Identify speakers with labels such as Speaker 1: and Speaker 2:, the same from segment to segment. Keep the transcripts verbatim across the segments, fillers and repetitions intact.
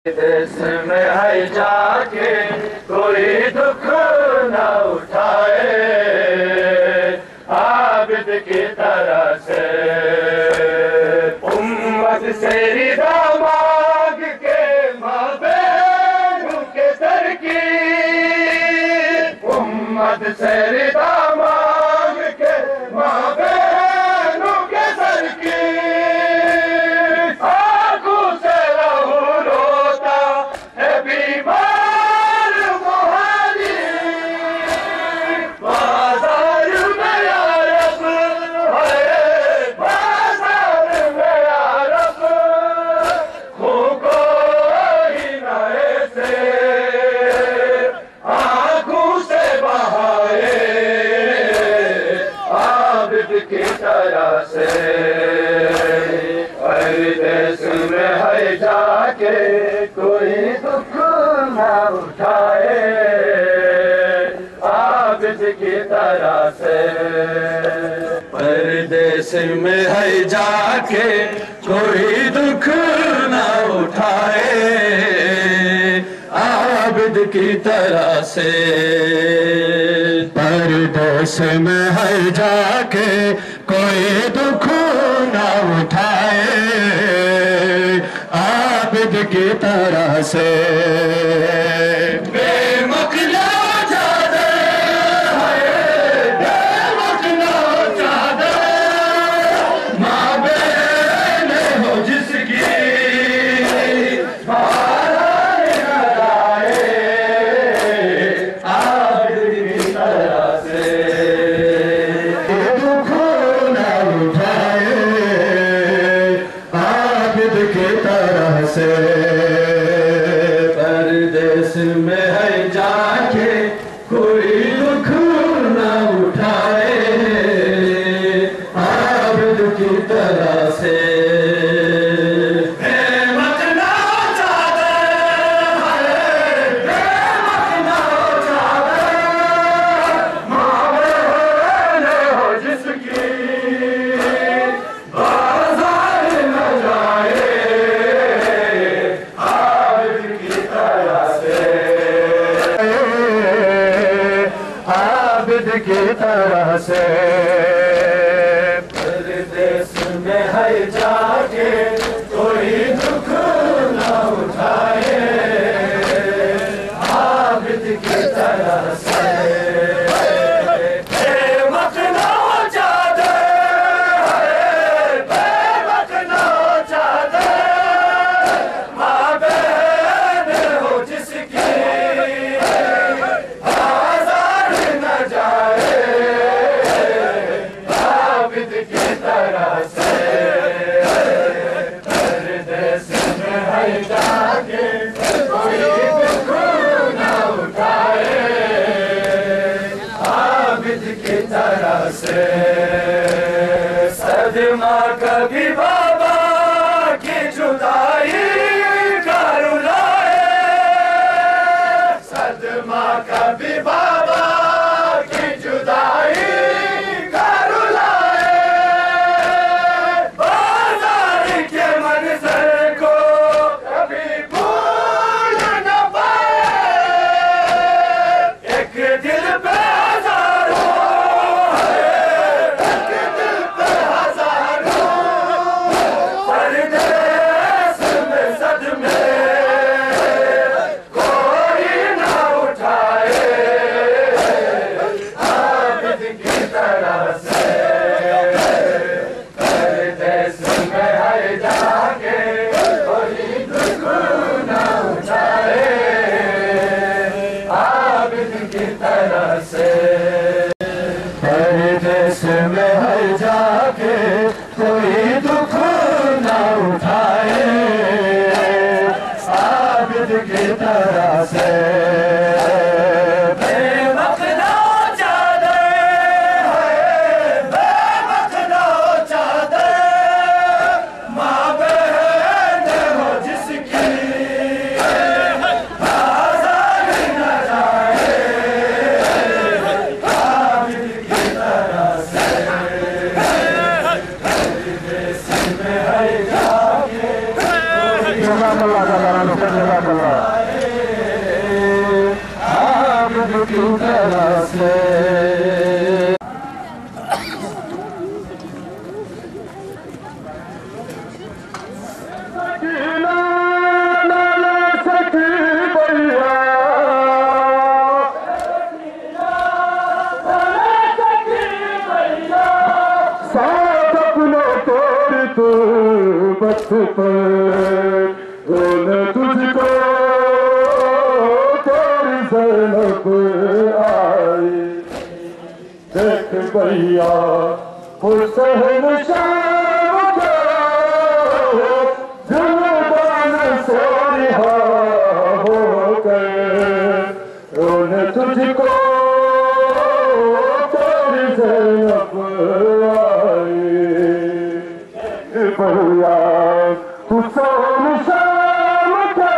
Speaker 1: देश में है जाके कोई दुख न उठाए, आबिद की तरह से उम्मत से रिदा मांग के माँ बहनों के सर की, उम्मत से रिदा मांग के माँ बहनों के सर की, आंखों से लहू रोता है बीमार मुहाजी, बाजार में या रब है, बाजार में या रब खून को ही न ऐसे आंखों से बहाए, आबिद की तरह से हर देश में है जाके कोई दुख न उठाए, आबिद की तरह से परदेश में है जाके कोई दुख न उठाए, आबिद की तरह से
Speaker 2: परदेश में है जाके कोई दुख न उठाए, आबिद की तरह से
Speaker 1: बेमखला चादर है, बेमखला चादर माँ बहन हो जिसकी बाहर न आए, आबिद की तरह से
Speaker 2: दुख न उठाए, आबिद की तरह से
Speaker 1: परदेश में है जाके कोई दुख न उठाए, आबिद की तरह से बेमखला चादर है, बेमखला चादर माँ बहन हो जिसकी बाजार न जाए, आबिद की तरह से
Speaker 2: आबिद की तरह से
Speaker 1: परदेश में है जाके कोई दुख न उठाए, आबिद की तरह से बेमखला चादर है, बेमखला चादर माँ बहन हो जिसकी बाजार न जाए, आबिद की तरह से परदेश में है जाके कोई दुख न उठाए, आबिद की तरह से सदमा कभी बाबा की जुदाई का रुलाए, सदमा कभी बाबा की जुदाई का रुलाए, बाजार के मंजर को कभी भूल न पाए, एक दिल पे हजारों है, एक दिल पे हजारों, परदेश में सदमे कोई न उठाए, आबिद की तरह से परदेश में है जाके कोई दुख न उठाए, आबिद की तरह से
Speaker 2: परदेश में है जाके कोई दुख न उठाए, आबिद की तरह से
Speaker 1: बेमखला चादर है, बेमखला चादर माँ बहन हो जिसकी बाजार न जाए, आबिद की तरह से परदेश में है जाके कोई
Speaker 2: जज़ाकल्लाह की तरह से।
Speaker 1: बस पर रोने तुझको तेरी ज़ैनब आई। देख भैया हुसैन शाम को जुबान से रिहा हो गए। रोने तुझको तेरी ज़ैनब आई। भैया हुसैन शाम का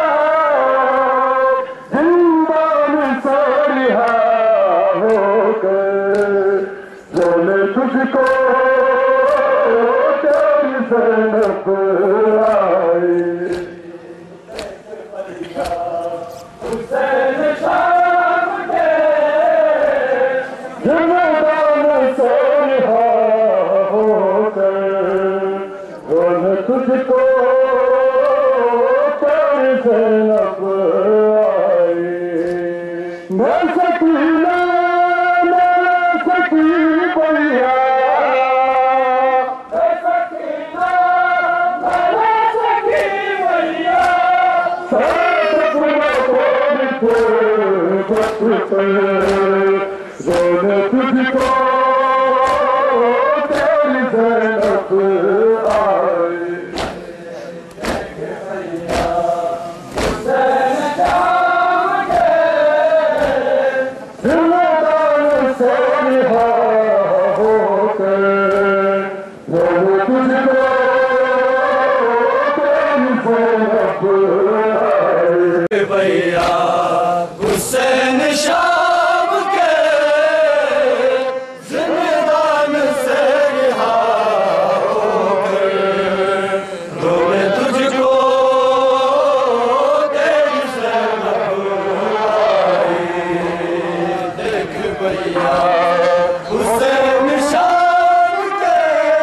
Speaker 1: जिंदान से रिहा हो गए। रोने तुझको तेरी ज़ैनब आई। हुसैन शाम के जिंदान से रिहा हो गए। तुझको तेरी ज़ैनब आई। मैं सकीना मैं सकी भैया। मैं सकीना मैं सकी भैया। रोने तुझको तेरी ज़ैनब आई।
Speaker 2: भैया हुसैन शाम के जिंदान से रिहा हो गए। रोने तुझको तेरी ज़ैनब आई। देख भैया हुसैन शाम के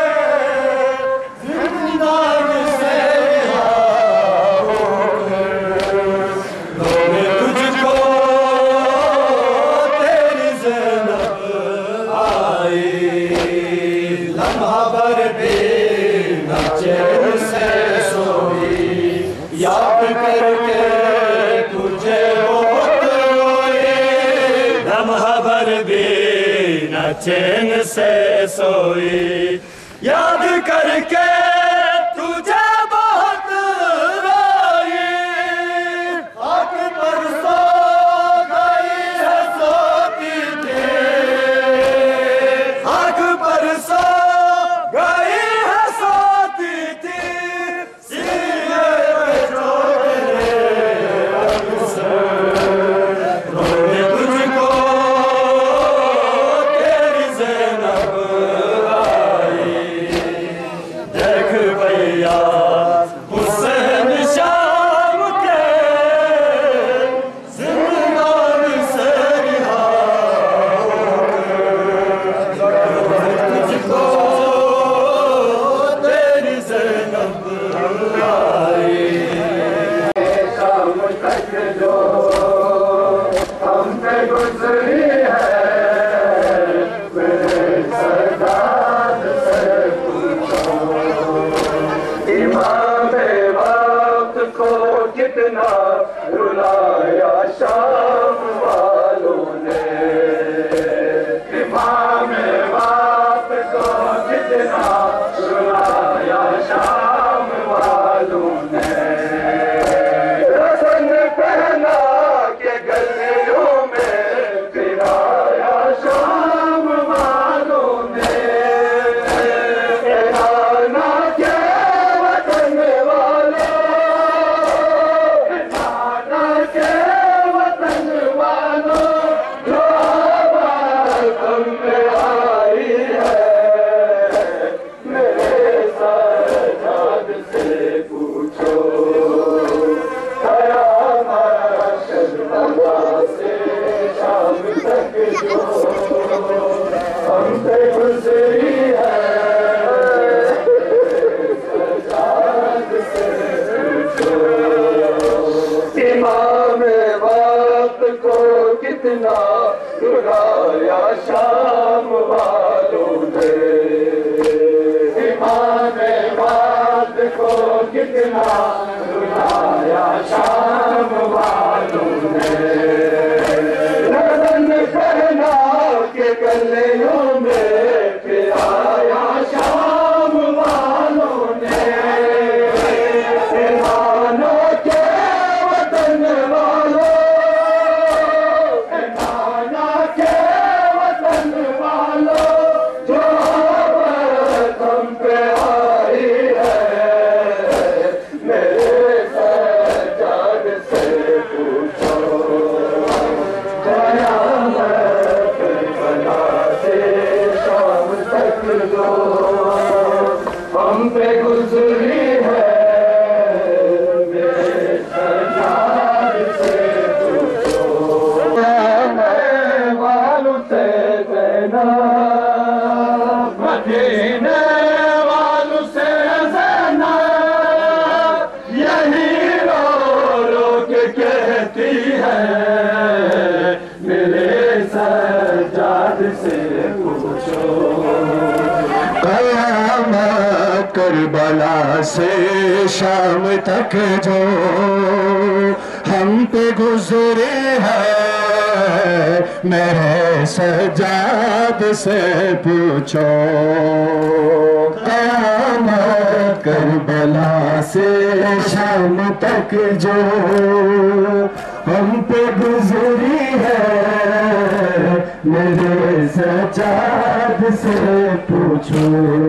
Speaker 2: जिंदान से रिहा हो गए। रोने तुझको तेरी ज़ैनब आई। लम्हा भर भी न चैन से सोई। याद करके तुझे बहुत रोई। लम्हा भर भी न चैन से सोई। याद करके तुझे बहुत रोई। आँख पर सो गई है सोती थी। आँख पर सो गई है सोती थी। सीने पे चोट रग से। रोने तुझको तेरी ज़ैनब आई। देख भैया हुसैन शाम के जिंदान से रिहा हो गए। तुझको तेरी ज़ैनब आई।
Speaker 1: शाम तक जो हम पे गुजरी है मेरे सरदार से पूछो। इमाम वक्त को कितना रुलाया शाम वालों ने। इमाम वक्त को कितना रुलाया शाम वालों ने। रसन पहना के गलियों में फिराया शाम वालों ने। ऐलाना के वतन वालों। ऐलाना के वतन वालों। जो आवाज़ तुम में आई है मेरे सरदार से पूछो। आया हमारा शर्मा से शाम तक जो हम पे गुजरी है सजाद से पूछो। इमाम वक्त को कितना रुलाया शाम वालों ने, इमाम वक्त को कितना रुलाया शाम वालों ने। लगन पहना के गलियों में पिलाया शाम वालों ने। ईमानों के वतन वालों, ईमाना के वतन वालों, जो तुम पे आई है मेरे सज्जाद से पूछो। कयामत करबला से शाम तक जो हम पे गुजरी है मेरे सज्जाद से पूछो। रहने वालों से ज़ैनब, मदीने वालों से ज़ैनब, यही रो रो के कहती है मेरे सज्जाद से पूछो।
Speaker 2: कयामत करबला से शाम तक जो हम पे गुजरे है मेरे सज्जाद से पूछो। कयामत करबला से शाम तक जो हम पे गुजरी है मेरे सज्जाद से पूछो।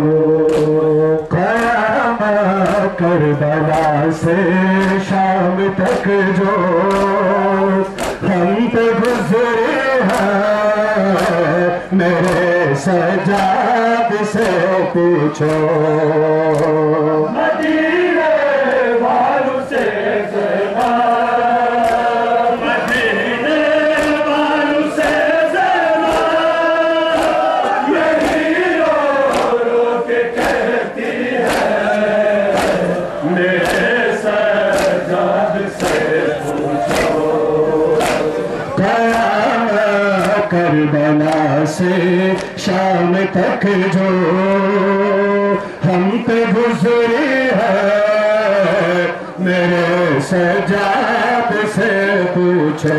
Speaker 2: कयामत करबला से शाम तक जो हम पे गुजरे हैं मेरे सज्जाद से पूछो।
Speaker 1: मदीने वालों से ज़ैनब, मदीने वालों से ज़ैनब, यही रो रो के कहती है मेरे सज्जाद से पूछो।
Speaker 2: कयामत करबला से शाम तक जो हम पे गुजरे हैं मेरे सज्जाद से पूछो।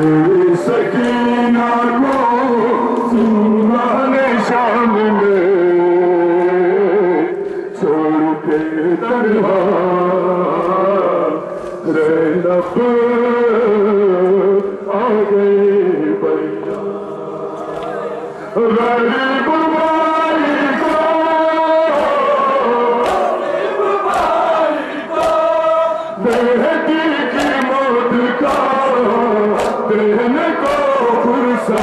Speaker 2: तेरी सकीना को सुनाने शाम में छोड़ के तन्हा रहना आ गई भैया गरीब भाई को बेटी की मौत का देने को फुर्सा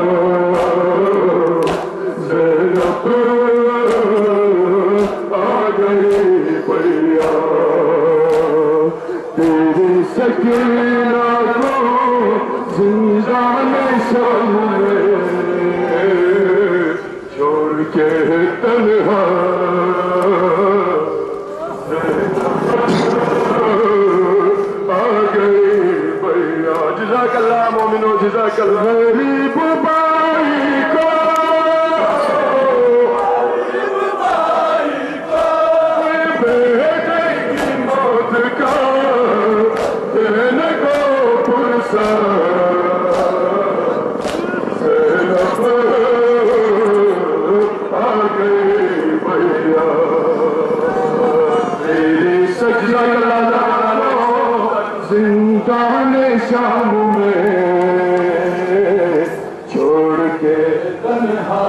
Speaker 2: ज़ैनब आ गई भैया तेरी सकीना को जिंदा शाम में छोड़ के तन्हा आ गई भैया जज़ाकल्लाह मोमिनो जज़ाकल्लाह गरीब भाई को बेटे की मौत का देने को फुर्सा आ गई भैया तेरी सजना जिंदान शाम में छोड़ के तन्हा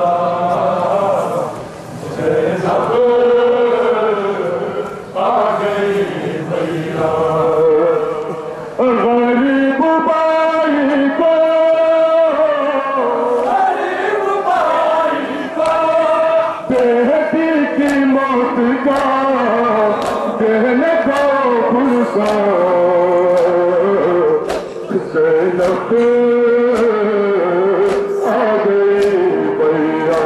Speaker 2: आ गई भैया गरीब भाई को बेटी की मौत का देने को फुर्सा ज़ैनब आ गई भैया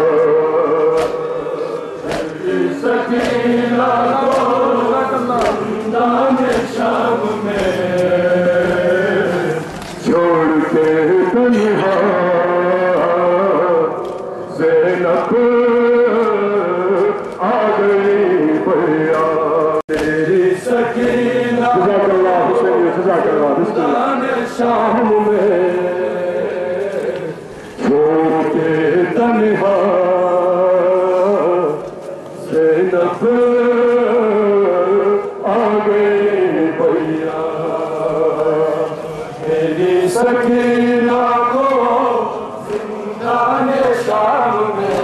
Speaker 2: सकीना को जिंदाने शाम में छोड़ के तन्हा ज़ैनब आ गई भैया तेरी सकीना जिंदाने शाम में छोड़ के तन्हा ज़ैनब आ गई भैया तेरी सकीना को जिंदाने शाम में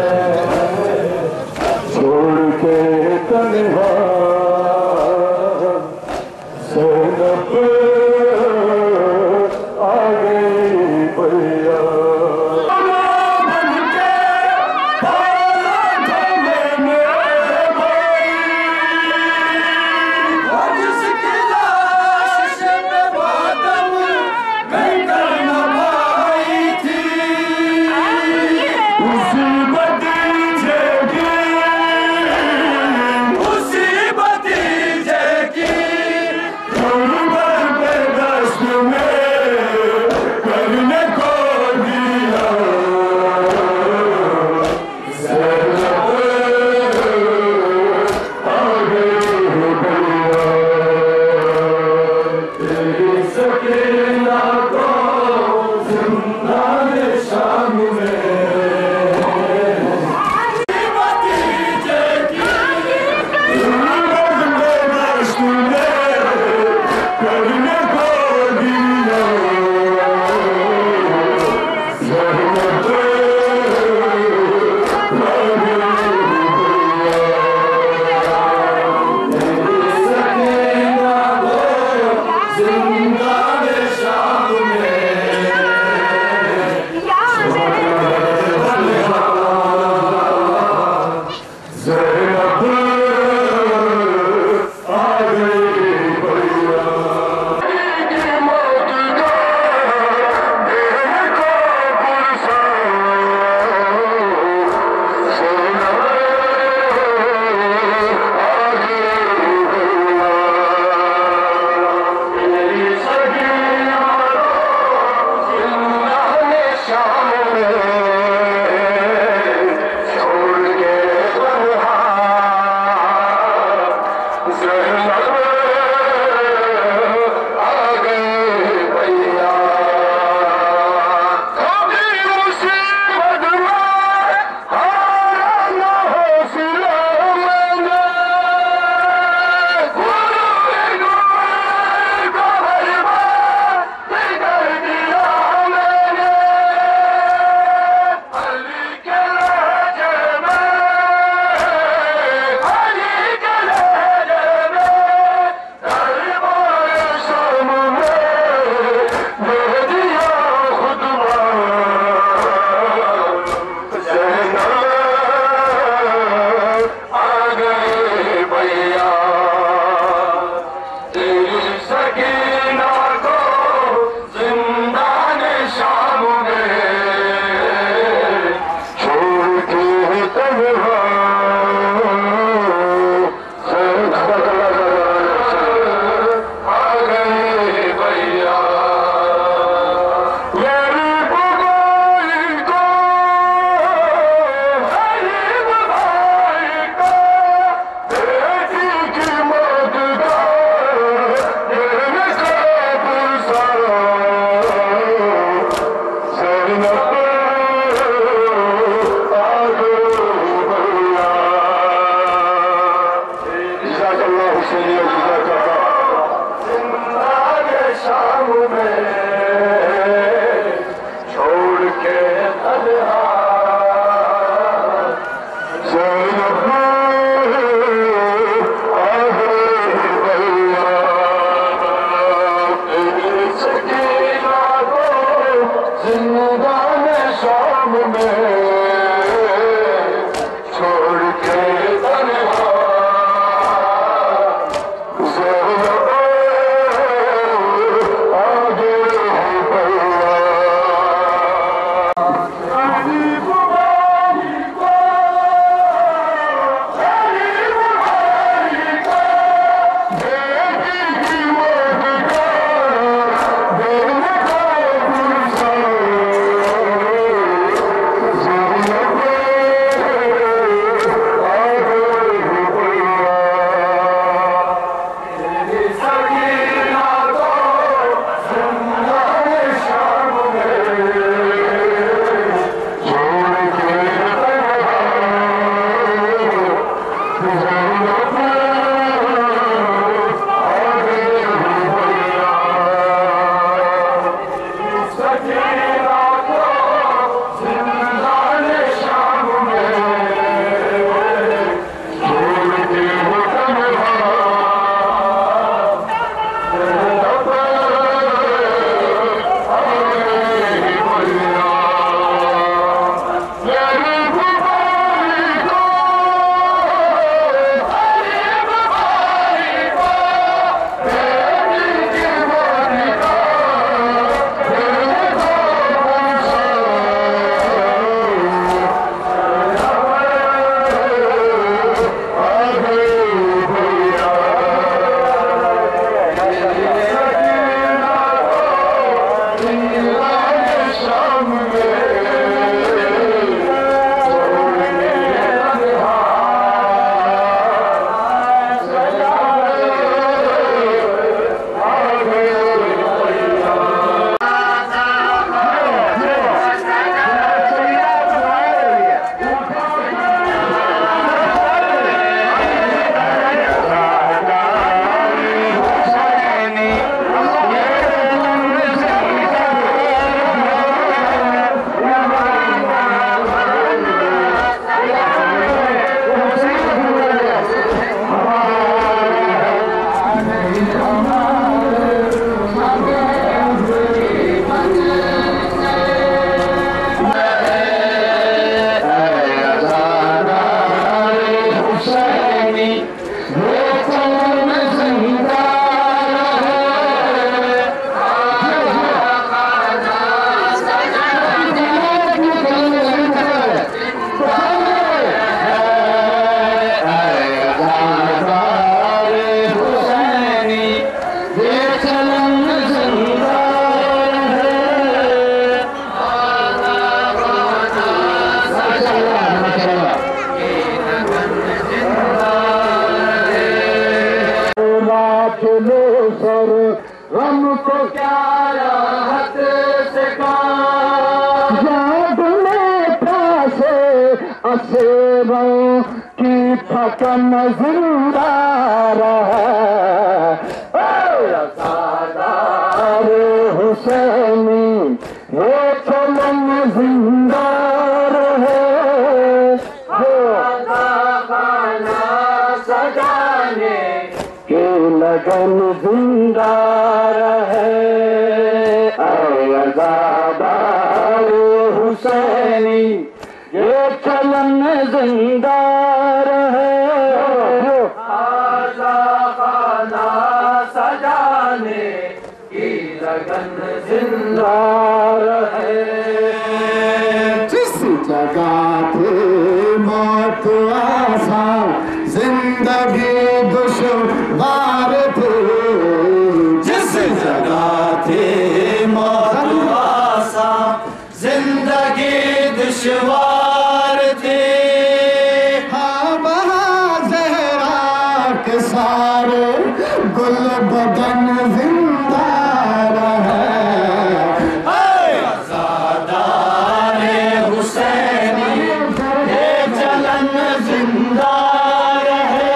Speaker 2: छोड़ के तन्हा ज़ैनब आ गई भैया
Speaker 1: जिसकी लाश पे मातम मैं करना
Speaker 2: कम जिंदा रहे अज़ादार हुसैनी ये चमन जिंदा रहे खाना सजाने की लगन जिंदा रहे अज़ादार हुसैनी ये चलन जिंदा रहे खाना सजाने की लगन जिंदा रहे जिस जगह थे मौत आसान जिंदगी दुश्वार थे जिस जगह थे मौत आसान जिंदगी दुश्वार थे हाँ वहाँ ज़हरा के सारे गुल बदन जिंदा रहे अज़ादार हुसैनी ये चलन जिंदा रहे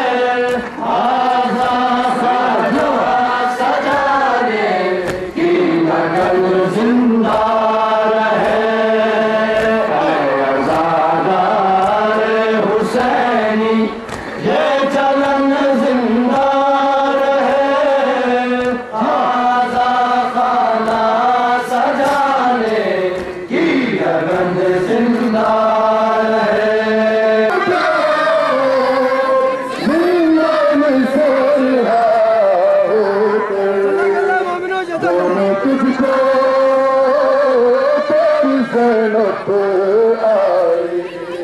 Speaker 2: आज़ाद सजाने की लगन जिंदा रहे अज़ादार हुसैनी ये चलन जिंदा रहे आज़ाद खाना सजाने की लगन जिंदा रहे तुझको तेरी ज़ैनत आई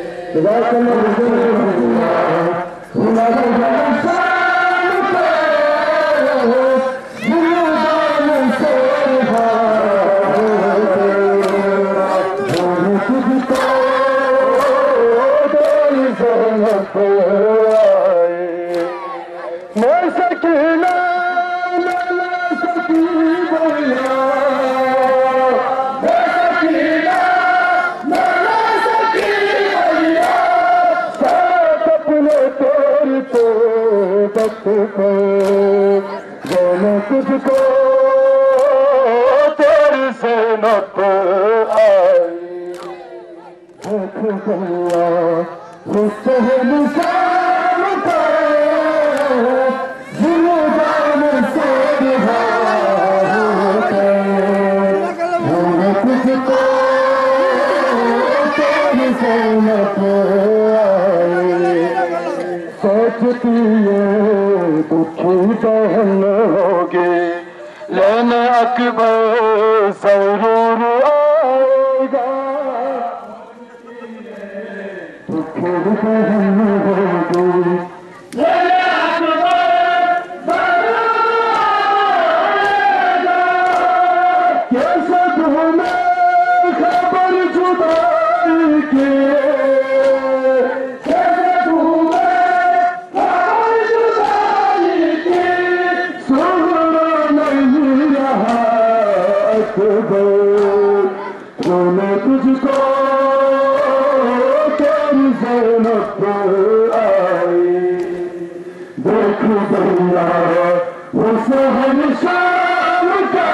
Speaker 2: मैं सकीना तुझको तेरी ज़ैनत आई देख गया हुसैन शाम का जिंदान से रिहा होके तुझको तेरी ज़ैनत आई सोचती है दुखी बहन होगी लेने अकबर जरूर आएगा दुखी बहन होगी लेने अकबर जरूर आएगा कैसे ढूंढे खबर जुदाई की तुझको तेरी ज़ैनत आई देख गया हुसैन शाम का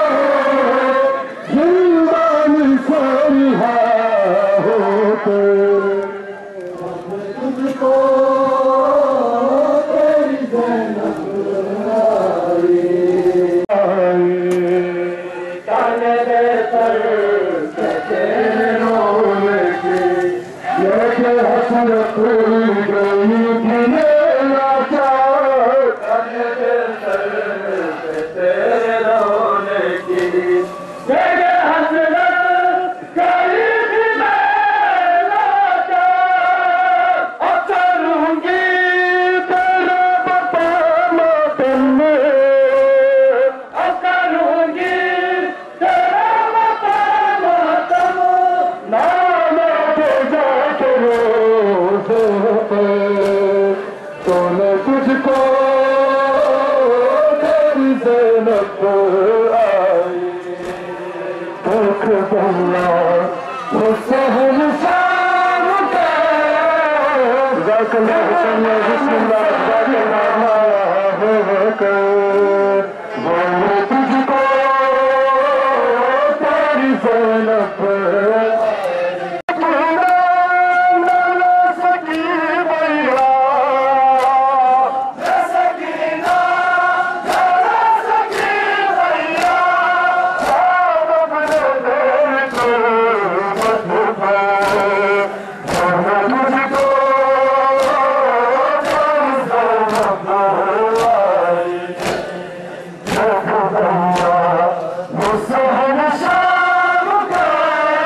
Speaker 2: जिंदान से रिहा होके तुझको तेरी ज़ैनत आई काने दे पर हसरत गई थी मेरा चार तेरे रोने की तेरे हसरत गई थी मेरा चार अब करूंगी तेरा बता मातम में अब करूंगी तेरा बता मातम नाम के जाके तूने तुझको तेरी ज़ैनत आई देख गया हुसैन शाम का Musa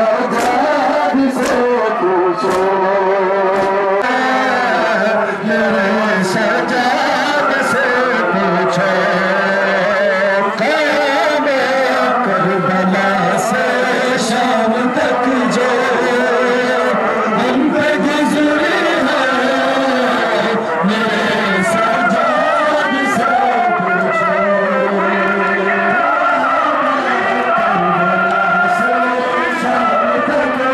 Speaker 2: सजाद से पूछो मेरे सजाद से पूछो क़यामे करबला से शाम तक जो हम पे गुज़री है मेरे सजाद से पूछो करबला से शाम तक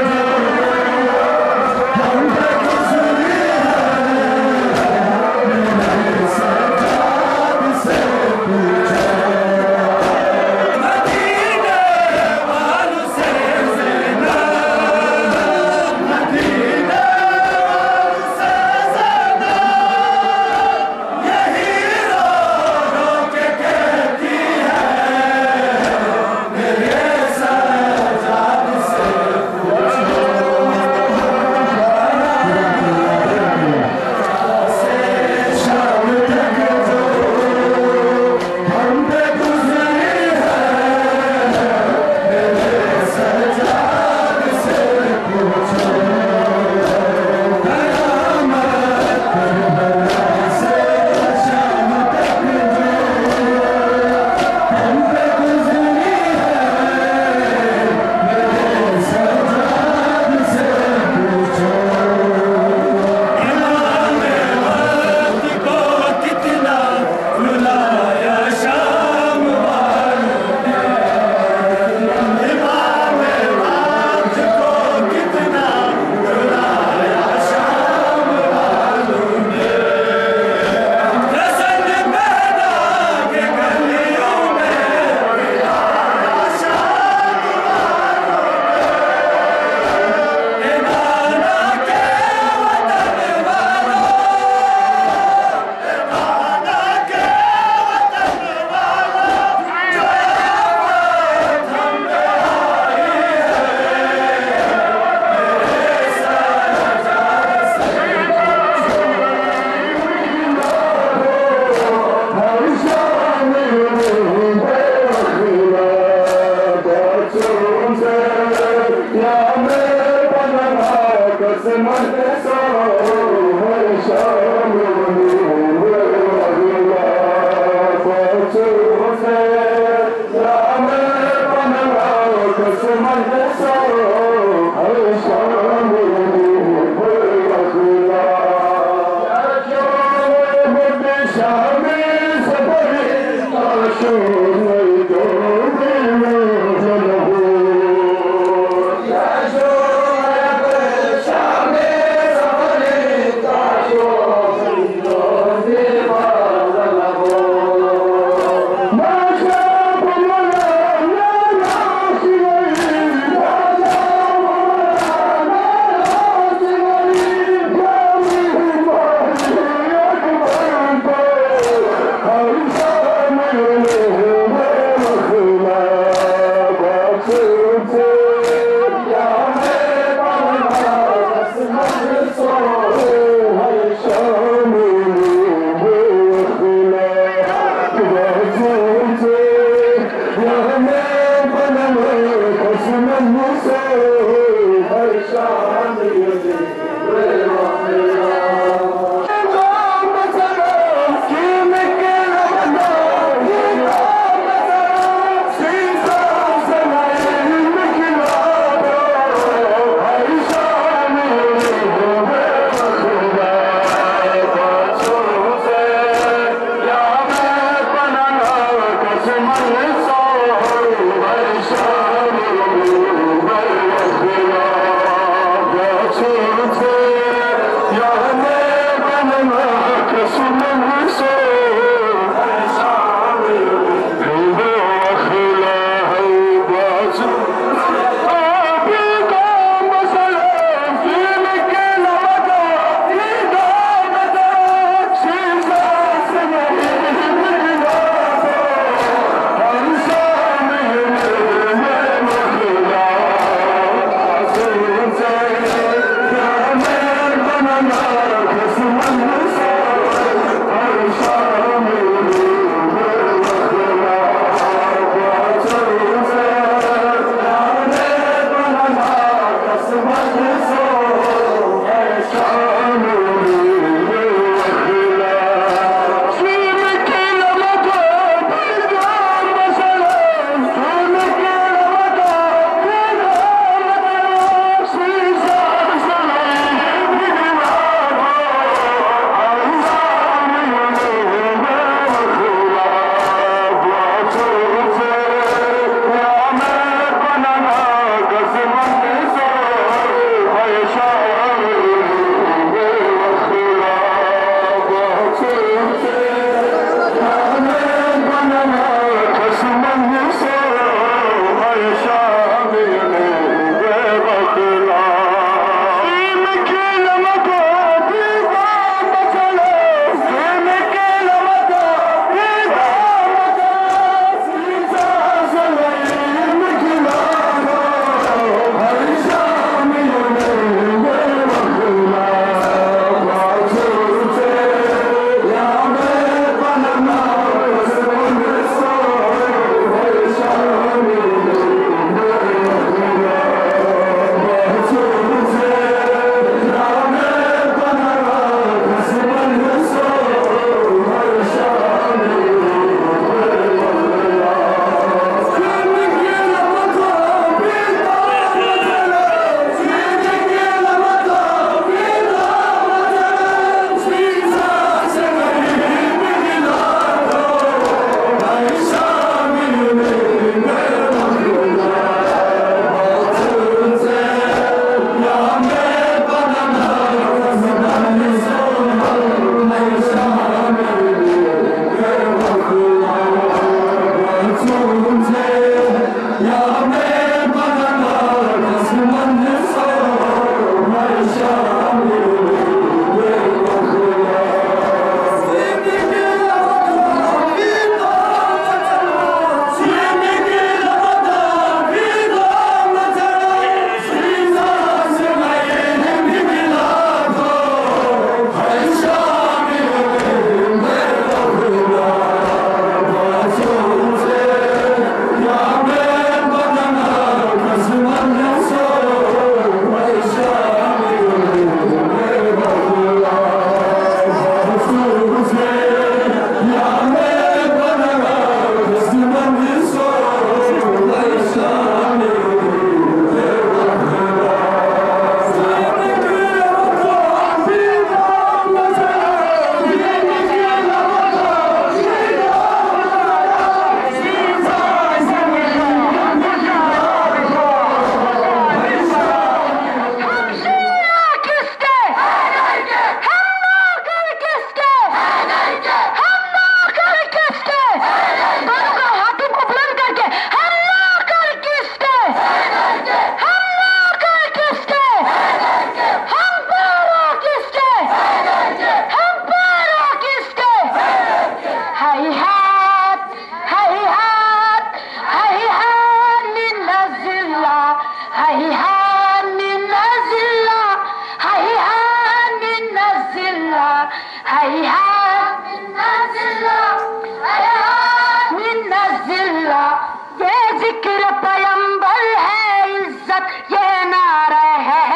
Speaker 3: ना रहे